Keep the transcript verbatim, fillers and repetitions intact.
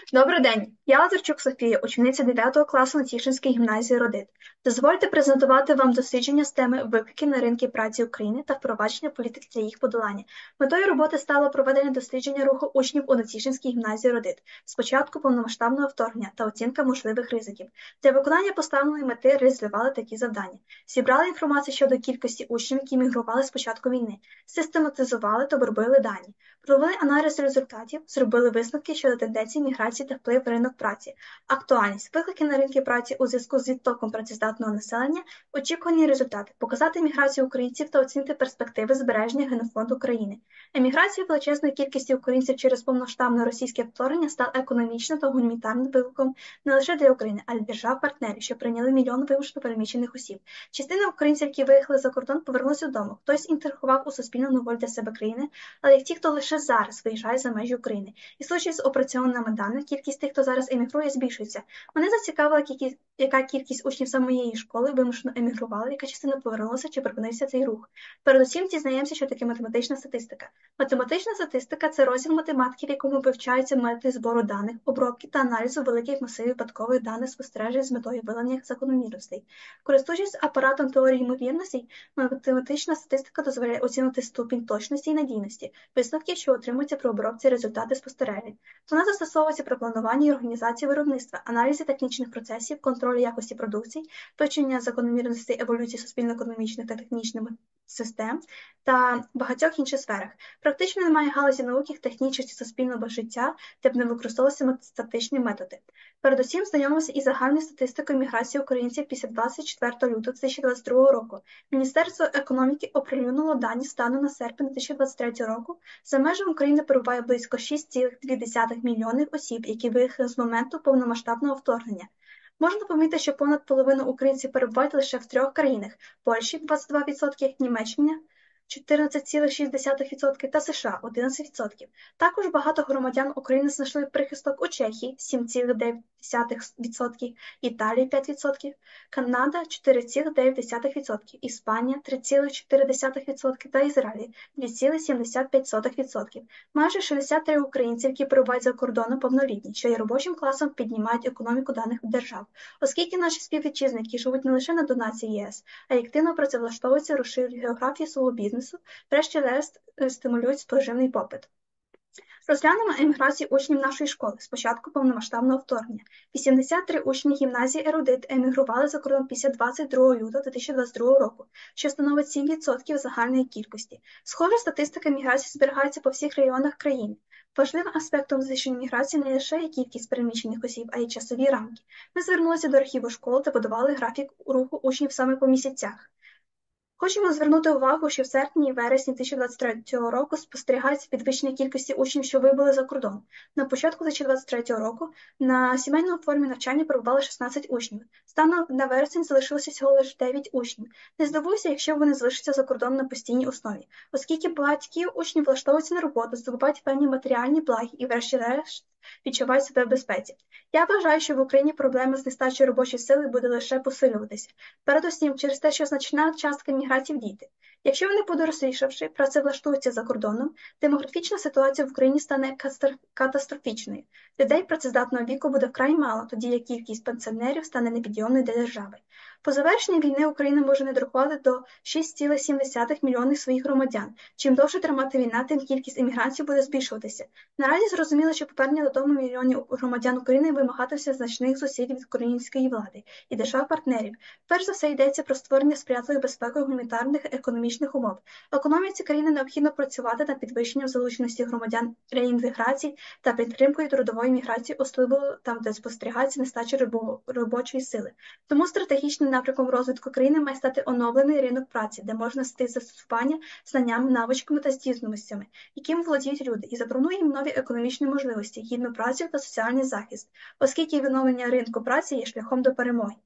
Добрий день, я Лазарчук Софія, учениця дев'ятого класу Натішинської гімназії «Родит». Дозвольте презентувати вам дослідження з теми «Виклики на ринки праці України та впровадження політик для їх подолання». Метою роботи стало проведення дослідження руху учнів у Натішинській гімназії «Родит» з початку повномасштабного вторгнення та оцінка можливих ризиків. Для виконання поставленої мети реалізували такі завдання. Зібрали інформацію щодо кількості учнів, які мігрували з початку війни, систематизували та обробили дані, провели аналіз результатів, зробили висновки щодо тенденцій міграції та вплив на ринок праці, актуальність, виклики на ринки праці у зв'язку з відтоком працездатного населення, очікувані результати, показати міграцію українців та оцінити перспективи збереження генофонду країни. Еміграція величезної кількості українців через повноштабне російське вторгнення стала економічним та гуманітарним викликом не лише для України, а й для держав-партнерів, що прийняли мільйони вимушено переміщених осіб. Частина українців, які виїхали за кордон, повернулися додому. Хтось інтегрував у суспільну нову для себе країни, але як ті, хто лише зараз виїжджає за межі України. І в случаї з опрацьованими даними, кількість тих, хто зараз емігрує, збільшується. Мене зацікавила, кількість, яка кількість учнів саме моєї школи вимушено емігрувала, яка частина повернулася чи припинився цей рух. Передусім дізнаємося, що таке математична статистика. Математична статистика – це розділ математики, в якому вивчаються методи збору даних, обробки та аналізу великих масивів випадкових даних спостережень з метою виявлення закономірностей. Користуючись апаратом теорії ймовірностей, математична статистика дозволяє оцінити ступінь точності і надійності, висновки, що отримуються при обробці результати спостережень. Вона застосовується при плануванні і організації виробництва, аналізі технічних процесів, контролі якості продукції, вивчення закономірностей еволюції суспільно-економічних та технічних систем та багатьох інших сферах. Практично немає галузі науки, технічності суспільного життя, де б не використовувалися статичні методи. Передусім знайомимося із загальною статистикою міграції українців після двадцять четвертого лютого дві тисячі двадцять другого року. Міністерство економіки оприлюднило дані стану на серпень дві тисячі двадцять третього року. За межами України перебуває близько шість цілих дві десятих мільйонів осіб, які виїхали з моменту повномасштабного вторгнення. Можна помітити, що понад половину українців перебувають лише в трьох країнах – Польщі – двадцять два відсотки, Німеччина – чотирнадцять цілих шість десятих відсотка та США – одинадцять відсотків. Також багато громадян України знайшли прихисток у Чехії – сім цілих дев'ять десятих відсотка, Італії – п'ять відсотків, Канада – чотири цілих дев'ять десятих відсотка, Іспанія – три цілих чотири десятих відсотка та Ізраїль – два цілих сімдесят п'ять відсотків. Майже шістдесят три українців, які перебувають за кордоном, повнолітні, що є робочим класом, піднімають економіку даних держав. Оскільки наші співвітчизники живуть не лише на донації ЄС, а й активно працевлаштовуються, розширюють географію свого бізнесу, врешті-решт стимулюють споживний попит. Розглянемо еміграцію учнів нашої школи з початку повномасштабного вторгнення. вісімдесят три учні гімназії «Ерудит» емігрували за кордон після двадцять другого лютого дві тисячі двадцять другого року, що становить сім відсотків загальної кількості. Схожа статистика міграції зберігається по всіх регіонах країни. Важливим аспектом знищення міграції не лише є кількість переміщених осіб, а й часові рамки. Ми звернулися до архіву школи та будували графік руху учнів саме по місяцях. Хочемо звернути увагу, що в серпні і вересні дві тисячі двадцять третього року спостерігається підвищення кількості учнів, що вибули за кордон. На початку дві тисячі двадцять третього року на сімейному формі навчання перебували шістнадцять учнів. Станом на вересень залишилося всього лише дев'ять учнів. Не здивуюся, якщо вони залишаться за кордоном на постійній основі, оскільки батьки учнів влаштовуються на роботу, здобувають певні матеріальні благи і врешті-решт відчувають себе в безпеці. Я вважаю, що в Україні проблема з нестачею робочої сили буде лише посилюватися. Передусім, через те, що значна частка міграції – діти. Якщо вони, подорослішавши, працевлаштуються за кордоном, демографічна ситуація в Україні стане катастрофічною. Людей працездатного віку буде вкрай мало, тоді як кількість пенсіонерів стане непідйомною для держави. По завершенні війни Україна може не дорахувати до шість цілих сім десятих мільйонів своїх громадян. Чим довше тримати війна, тим кількість еміграції буде збільшуватися. Наразі зрозуміло, що повернення додому мільйонів громадян України вимагатиметься значних зусиль від української влади і держав-партнерів. Перш за все йдеться про створення сприятливих безпекових гуманітарних економічних умов. В економіці країни необхідно працювати над підвищенням залученості громадян реінтеграції та підтримкою трудової міграції, особливо там, де спостерігається нестача робочої сили. Тому стратегічним напрямком розвитку країни має стати оновлений ринок праці, де можна знайти застосування знаннями, навичками та здібностями, яким володіють люди, і запропонує їм нові економічні можливості, гідну працю та соціальний захист, оскільки відновлення ринку праці є шляхом до перемоги.